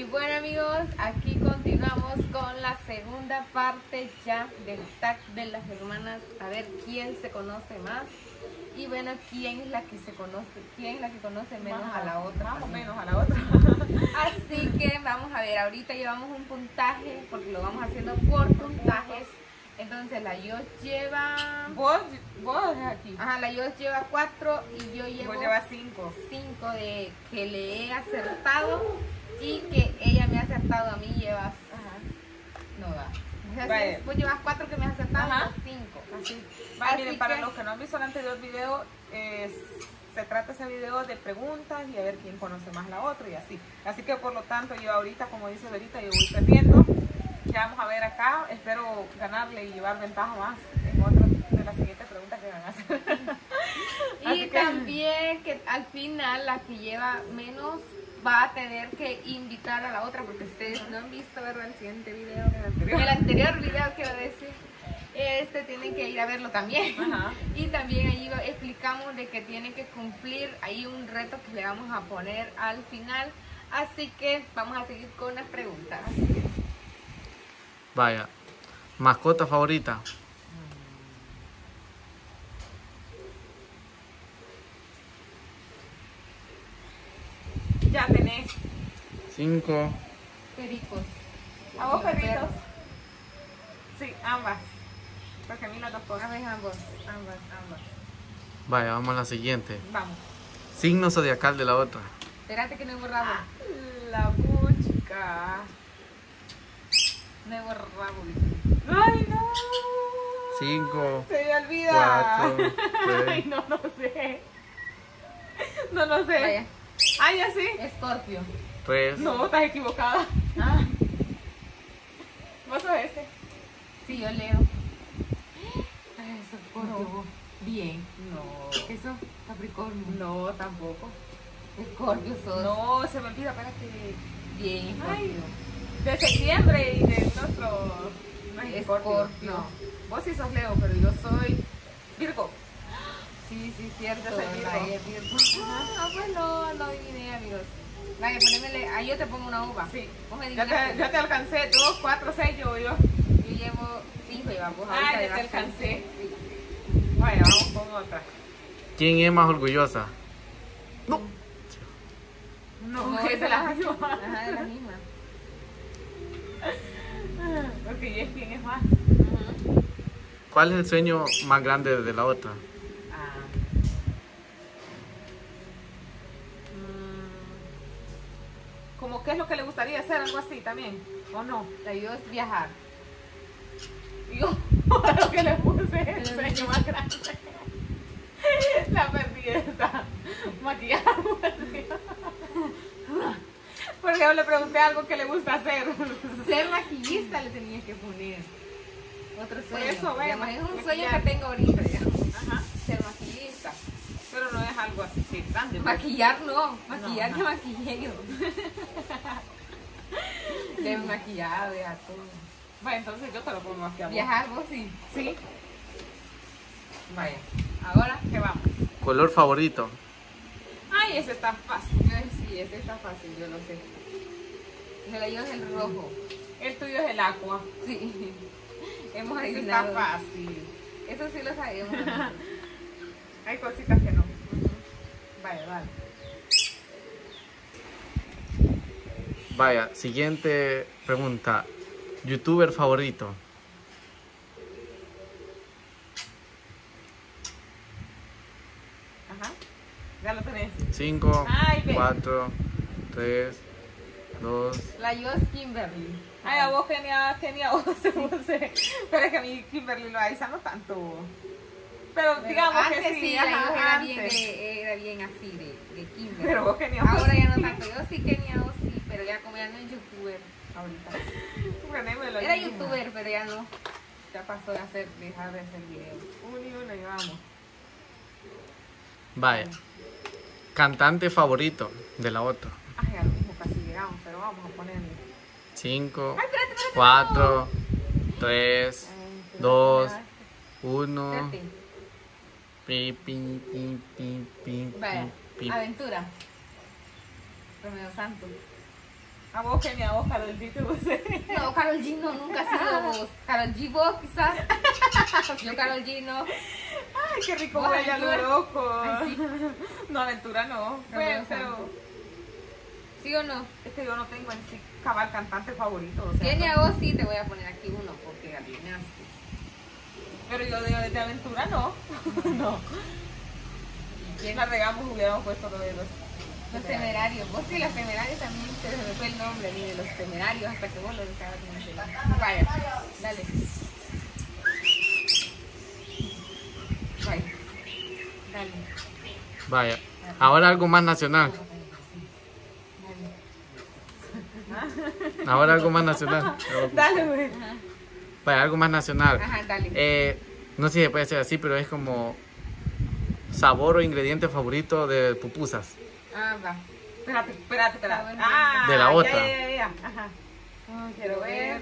Y bueno amigos, aquí continuamos con la segunda parte ya del tag de las hermanas, a ver quién se conoce más y bueno, quién es la que conoce menos a la otra. Más o menos a la otra. Así que vamos a ver, ahorita llevamos un puntaje, porque lo vamos haciendo por puntajes. Entonces la Yosh lleva... Vos aquí. Ajá, la Yosh lleva 4 y yo llevo... Vos llevas 5. 5 de que le he acertado y que ella me ha acertado a mí llevas... Ajá. No da. O sea, Vale. vos llevas 4 que me has acertado Ajá. y 5. Así. Vale, miren, para que... los que no han visto el anterior video, se trata ese video de preguntas y a ver quién conoce más la otra y así. Así que por lo tanto yo ahorita, como dice ahorita, yo voy perdiendo. Ya vamos a ver acá, espero ganarle y llevar ventaja más en otra de las siguientes preguntas que van a hacer. Y también que al final la que lleva menos va a tener que invitar a la otra, porque ustedes no han visto, ¿verdad? El siguiente video, el anterior video quiero decir, tienen que ir a verlo también. Ajá. Y también ahí explicamos de que tienen que cumplir ahí un reto que le vamos a poner al final, así que vamos a seguir con las preguntas. Vaya, mascota favorita. Ya tenés. 5. Pericos. ¿A vos, Los perritos? perros. Sí, ambas. Porque a mí las dos cosas. A ver, ambos. Ambas. Vaya, vamos a la siguiente. Vamos. Signo zodiacal de la otra. Espérate que no he borrado. La buchica. No he borrado. ¡Ay, no! 5, Se me olvida. 4, Ay, 3. no sé. No lo sé. Vaya, Ay, ya sí. Escorpio. 3. No, estás equivocada. Ah, ¿Vos sos este? sí, yo leo. Ay, Escorpio. No. Bien. No. Eso, Capricornio. No, tampoco. Escorpio sos. No, se me olvida, espérate. Bien, Escorpio. Ay, de septiembre y de nuestro... No es Escorpio. No. Vos sí sos Leo, pero yo soy Virgo. Sí, cierto. Yo soy Virgo. Vaya, Virgo. Ah, pues no adiviné, amigos. Vaya, ponémele, ahí yo te pongo una uva. Sí. Vos me Ya adivinaste. te alcancé. 2, 4, 6, yo. Yo llevo 5 y vamos Ah, ahorita ya te llevas alcancé. 6. Sí. Vaya, vamos con otra. ¿Quién es más orgullosa? No, No, es de la misma. Ajá, de la misma. Ok, ¿es quién es más? Ujú. ¿Cuál es el sueño más grande de la otra? Ah. ¿Cómo qué es lo que le gustaría hacer? Algo así también, ¿o no? La ayuda es viajar. Yo, lo que le puse es el sueño más grande. La perdí esta. Maquillarme. Porque yo le pregunté algo que le gusta hacer. Ser maquillista le tenía que poner. Otro sueño. eso, ve, Digamos, es un sueño maquillar. que tengo ahorita, digamos. Ajá. Ser maquillista. Pero no es algo así que grande. pues. Maquillar no, maquillar No, que maquillé yo. De maquillado, de todo. Bueno, entonces yo te lo pongo aquí a vos. Viajar vos sí. Sí. Vaya. Ahora, ¿Qué vamos? ¿Color favorito? Ay, ese está fácil. sí, este está fácil, yo lo sé. El ayuda es el rojo. El tuyo es el agua. Sí. Hemos Ese está adivinado. fácil. Eso sí lo sabemos. Hay cositas que no. Vaya, vale. Vaya, siguiente pregunta. ¿YouTuber favorito? Ajá. Ya lo tenés. 5, Ay, ve. 4, 3, 2. La ayuda es Kimberly. Ay, a vos tenía vos, no sé. Pero es que a mí Kimberly Loaiza no tanto. Pero digamos antes que sí, la ajá, ayuda antes. era bien así de Kimberly. Pero vos Kenia, vos Ahora sí. ya no tanto. Yo sí Kenia, vos sí, pero ya como ya no es youtuber ahorita. René me lo Era dijo. youtuber, pero ya no. Ya pasó a dejar de hacer videos. Uno y uno y vamos. Vaya. Cantante favorito de la otra. Ay, a lo mismo casi llegamos, pero vamos a ponerle. 5, Ay, espérate. 4, 3, Ay, 2, 1. espérate. Pi, pi, pi, pi, pi, Vaya, pi, pi. aventura. Romeo Santos. A vos, Kenia, a vos, Karol G, te puse. No, Karol G no, nunca ha sido vos. Karol G vos, quizás. Yo Karol G no. Ay, qué rico ¿Vos, huele a lo Aventura? loco. Ay, sí. No, Aventura no. Romeo Pero Santos. ¿Sí o no? es que yo no tengo en sí cabal cantante favorito. O sea, Tiene a no. vos, sí, te voy a poner aquí uno porque adivinaste. Pero yo de Aventura no. No. ¿Quién? La regamos, hubiéramos puesto lo de Los temerarios. Vos sí, los temerarios también, pero se me fue el nombre ni de los temerarios hasta que vos lo estabas mencionando. Vaya, dale. Vaya, dale. Vaya. Ahora algo más nacional. Ahora algo más nacional. Dale, güey. Vaya, algo más nacional. Ajá, dale. No sé si se puede decir así, pero es como sabor o ingrediente favorito de pupusas. Ah, va. Espérate. Ah, bueno. Ah, De la otra. Ya. Ajá. Ay, quiero ver.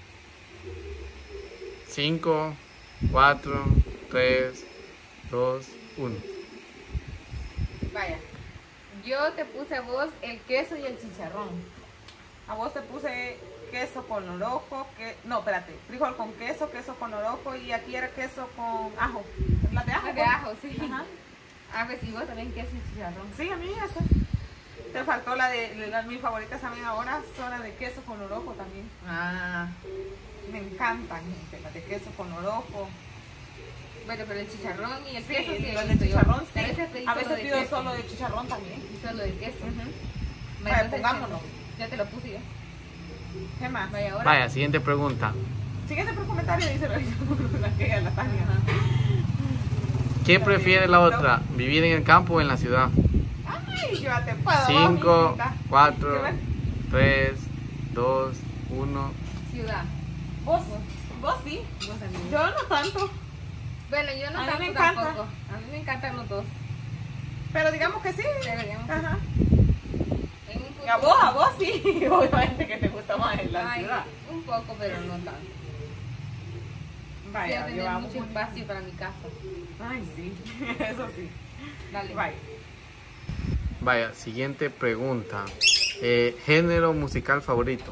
5, 4, 3, 2, 1. Vaya. Yo te puse a vos el queso y el chicharrón. A vos te puse queso con orojo, no, espérate, frijol con queso, queso con orojo y aquí era queso con ajo. ¿La de ajo? De ajo, sí. Ajá. Ah, pues y vos también queso y chicharrón. Sí, a mí esa. Te faltó la de mis favoritas también ahora, son las de queso con orojo también. Ah. Me encantan, gente, las de queso con orojo. Bueno, pero el chicharrón y el Sí, queso sí. las he de visto yo. chicharrón sí. A A veces pido queso. solo de chicharrón también. Y solo de queso. Vaya, Entonces, pongámonos. Ya te lo puse ya. ¿Qué más? Vaya, ahora. Vaya, siguiente pregunta. Siguiente por comentario, dice la que ella, la Tania. ¿Qué prefiere la otra? ¿Vivir en el campo o en la ciudad? Ay, yo ya te puedo. 5, mijita. 4, 3, 2, 1. Ciudad. Vos sí. Vos también. Yo no tanto. Bueno, yo no A mí tanto me encanta. tampoco. A mí me encantan los dos. Pero digamos que sí. Pero digamos que Ajá. en un Y a vos sí. Obviamente que te gusta más en la Ay, ciudad. un poco, pero no tanto. Vaya, Quiero tener llevamos mucho un- espacio para mi casa. Ay, sí. Eso sí. Dale. Vaya. Vaya, siguiente pregunta. Género musical favorito.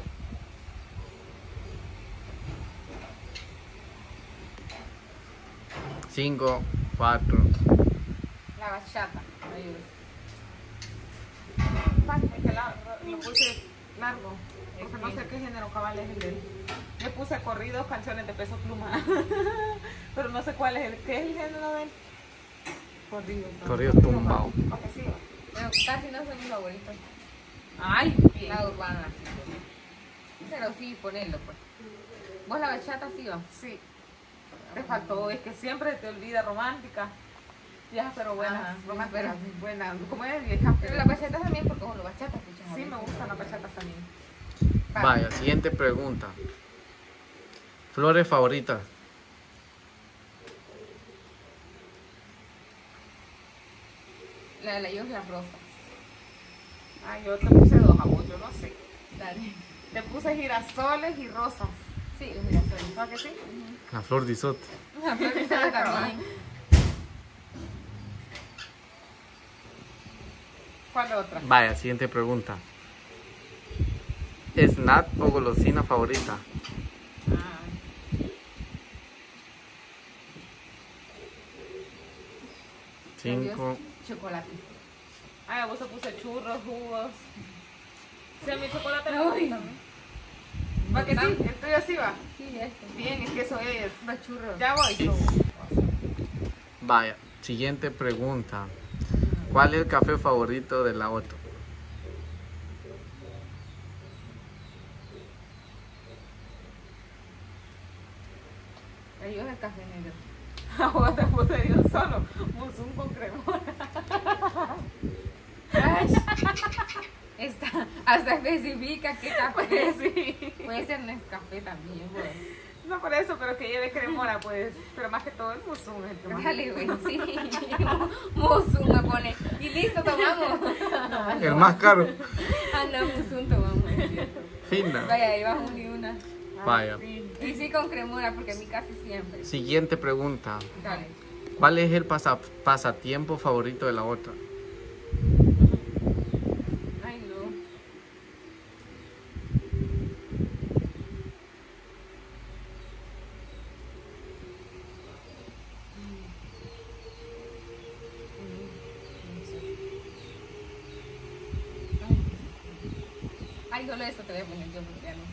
5, 4. La bachata. Ayuda. Es que lo puse largo. Porque no sé qué género cabal es el de él. Le puse corridos, canciones de Peso Pluma. Pero no sé cuál es ¿qué es el género de él? Corridos. Corridos tumbados. Ok, sí. Pero casi no son mis favoritos. Ay, bien. La urbana, sí. Pues. Pero sí, ponerlo, pues. ¿Vos la bachata sí va? Sí. Te faltó, es que siempre te olvida romántica. Viejas pero buenas. Ajá, Románticas, pero- buenas. ¿Cómo es? Viejas Pero la bachata también, porque vos lo bachata escuchas. a Sí, me veces. gustan las bachatas también. Vaya, siguiente pregunta. Flores favoritas. La de la Dios, la rosa. Ay, yo te puse dos a vos, yo no sé. Dale. Te puse girasoles y rosas. Sí, los girasoles. ¿No que sí? La flor de isote. La flor de Sara también. ¿Cuál otra? Vaya, siguiente pregunta. ¿Snack o golosina favorita? Ah, 5. Chocolate. ay, a vos te puse churros, jugos. Sí, a mi chocolate me Ay. gusta también. ¿Va que sí? El tuyo sí va. Sí, este. Bien, es que eso es. Los churros. Ya voy. Vaya, siguiente pregunta. ¿Cuál es el café favorito de la otra? La Dios, el café negro. A vos te puse de un solo. Musum con cremona. Ay, hasta especifica qué café es. Sí. Puede ser Nescafé también, pues. No por eso, pero que lleve cremona, pues. Pero más que todo el musum es el que más. Dale, güey, sí. Musum me pone. Y listo, tomamos. El más caro. Ah, no, Musum tomamos, es cierto. Fina. Vaya, ahí vamos ni una. Vaya. Sí. Y sí con cremura, porque a mí casi siempre. Siguiente pregunta. Dale. ¿Cuál es el pasatiempo favorito de la otra? Ay, no. Ay, solo eso te voy a poner yo porque ya no.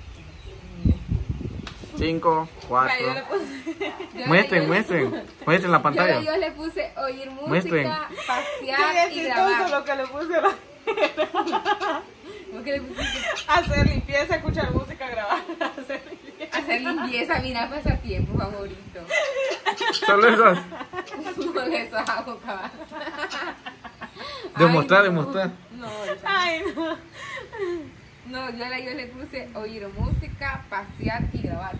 5, Ay, yo 4. le puse... Muestren la pantalla. Yo le puse oír música, Muestren. pasear Qué y chistoso grabar. lo que le puse a la... ¿Por qué le pusiste? Hacer limpieza, escuchar música, grabar. Hacer limpieza. Hacer limpieza, mira, pasatiempo favorito. Solo esas. No eso hago, cabal. Demostrar, Ay, no. demostrar. No, Ay, no. no, yo le puse oír música, pasear y grabar.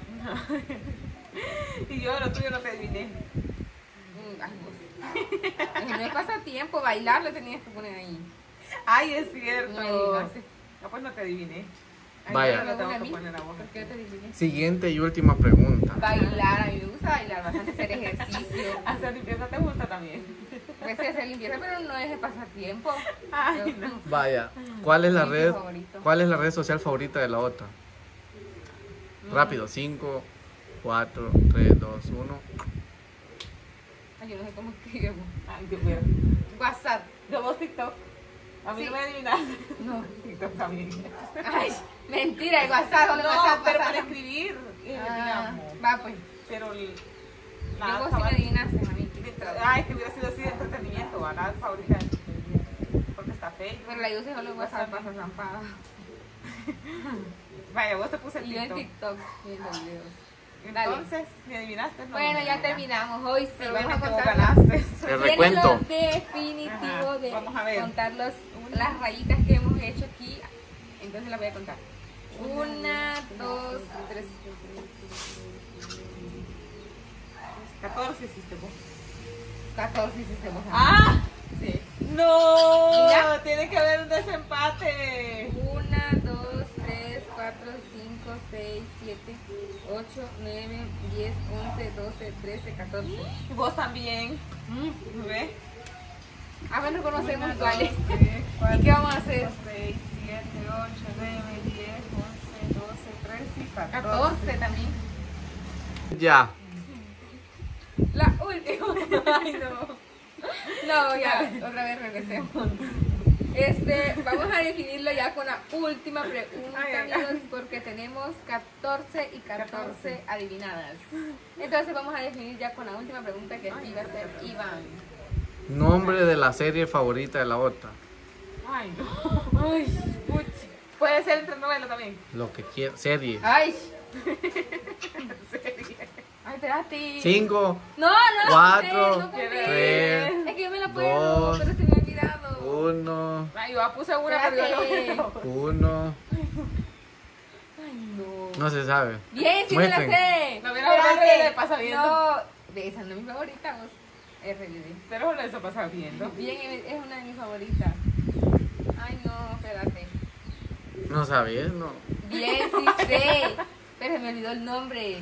Y yo lo tuyo no te adiviné. Ay, vos. No es pasatiempo, bailar lo tenías que poner ahí. Ay, es cierto. No me adivinaste. No, pues no te adiviné. Ay, Vaya. no me Lo tengo pone a que mí. poner a vos. ¿Por qué te adiviné? Siguiente y última pregunta. Bailar, a mí me gusta bailar, bastante hacer ejercicio. Hacer limpieza te gusta también. Pues sí, hacer limpieza, pero no es de pasatiempo. Ay, no. Vaya, ¿cuál es la Mi red? favorito. ¿Cuál es la red social favorita de la otra? Rápido, 5, 4, 3, 2, 1. Ay, yo no sé cómo escribimos. Ay, Dios mío. WhatsApp. ¿De vos TikTok? A mí Sí. no me adivinaste. No. TikTok también. Ay, mentira, el WhatsApp, solo No, WhatsApp. pero WhatsApp. para escribir, Ah, digamos. va pues. Pero Luego sí me adivinaste a mí. Ay, que hubiera sido así de entretenimiento, ¿verdad? Favorita de entretenimiento. Porque está feo. Pero la yo sé solo en WhatsApp pasa zampada. Vaya, vos te puse el Y yo en TikTok. TikTok viendo videos. Dale. Entonces, ¿me adivinaste? No, Bueno, no, ya no, terminamos. Hoy sí, Pero vamos a bueno, tú contar ganaste. El Viene recuento. lo definitivo Ajá, de vamos a ver. contar las rayitas que hemos hecho aquí. Entonces las voy a contar. 1, 2, 3. 14 hiciste vos. 14 hiciste vos. ¡Ah! Sí. ¡No! Mira. Tiene que haber un desempate. 1, 2, 3, 4, 5, 6, 7, 8, 9, 10, 11, 12, 13, 14. Y vos también. ¿Ves? Ah, bueno, conocemos 1, 2, cuáles. 3, ¿Y 4, qué vamos a hacer? 6, 7, 8, 9, 10, 11, 12, 13 y 14. 14 también. Ya. La última. Ay, no. No, ya, otra vez regresemos. Vamos a definirlo ya con la última pregunta, Ay, ay, amigos, porque tenemos 14 y 14 adivinadas. Entonces vamos a definir ya con la última pregunta que aquí va a ser Iván. Nombre de la serie favorita de la otra. Ay, no. Ay, puch. Puede ser entre novela también. Lo que quiera. Serie. Ay, En serio. ay, espérate. 5, No, no, 4, no conté. 3, Es que yo me la puedo, 2, pero se me ha olvidado. 1, Ay, yo puse una, pero yo Espérate. no. 1. Ay, no. No se sabe. Bien, sí me la Muestren. sé. No, mira, Espérate. le pasa viendo. No, esa no es mi favorita, vos. RBD. Pero eso pasa viendo. Bien, es una de mis favoritas. Ay, no, espérate. No sabes, no. Bien, sí sé. Pero se me olvidó el nombre.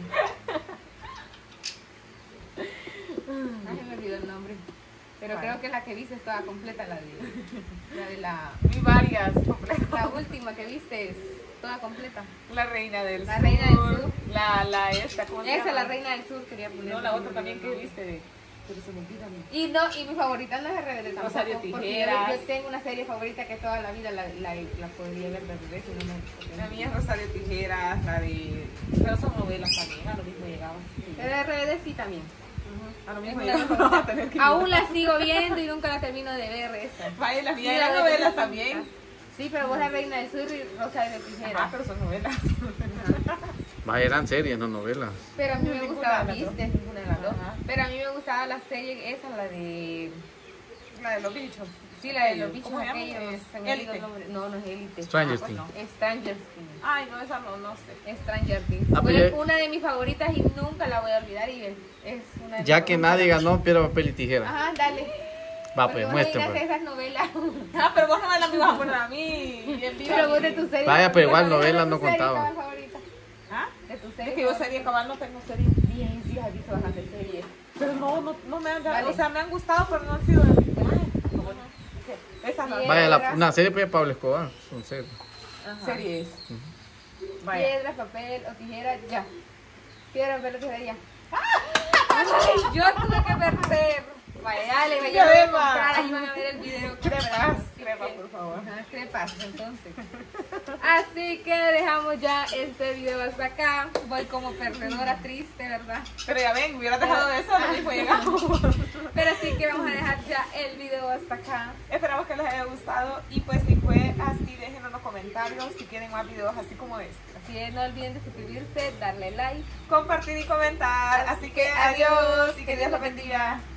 Ay, se me olvidó el nombre. Pero Vale. creo que la que viste es toda completa, la de la Vi varias completas. la última que viste es toda completa. La reina del La sur. reina del sur. La esta, ¿cómo se Esa, llama? la reina del sur, quería poner. No, la otra también que viste. Pero se me olvida a mí. Y no, y mi favorita no es RBD tampoco. Rosario porque Tijeras. yo tengo una serie favorita que toda la vida la podría ver de regreso y no me. La mía es Rosario Tijeras, la de... Pero son novelas también, a lo mismo llegaba. Pero RBD sí también. A lo mismo Es una de mis llegaba. favoritas. A tener que Aún la sigo viendo y nunca la termino de ver esta. Vaya, las Sí, mías la eran de novelas Reina también. Sí, pero vos la reina del sur y Rosario de Tijera. Ah, pero son novelas. Vaya, eran series, no novelas. Pero a mí me Ninguna gustaba, de las dos. ¿viste? Ninguna de las dos. Ajá. Pero a mí me gustaba la serie esa, la de. La de los bichos. Sí, la de los bichos ¿Cómo se llama? aquellos. se me olvidó Élite. el nombre. No, no es Élite. Stranger pues Things. no. Stranger Things. Ay, no, esa no sé. Stranger Things. Ah, Fue pues una de mis favoritas y nunca la voy a olvidar. Y es una de Ya mis que favoritas. nadie ganó, piedra, papel y tijera. Ajá, dale. Va, Porque pues, vos muestren. adivinaste Pues. esas novelas. Ah, pero vos no me la ibas a poner a mí. Bien viva. Pero vos de tu serie. Vaya, pero igual ¿cuál era novelas tu no serie contaban. favorita? ¿Ah? De tu serie. Es que yo favorita. serie cabal no tengo serie. Bien, sí, has visto bastante series. Pero no me han dado. Dale. O sea, me han gustado, pero no han sido de mi Esa no. Bien. Vaya, una serie pues de Pablo Escobar. Son series. Ajá. Serie es. Vaya. Piedra, papel o tijera, ya. Piedra, papel o tijera, ya. Ay, yo tuve que perder. Vaya, dale, me Ya voy a ves, ma. comprar. Ahí van a ver el video. Creerás, Y crepa, por favor. Ajá, crepas, entonces. Así que dejamos ya este video hasta acá. Voy como perdedora triste, ¿verdad? Pero ya ven, hubieras dejado eso, lo mismo llegamos. Pero sí que vamos a dejar ya el video hasta acá. Esperamos que les haya gustado y pues si fue así, déjenos en los comentarios si quieren más videos así como este. Así que no olviden de suscribirse, darle like, Compartir y comentar. Así que adiós y que Dios los bendiga.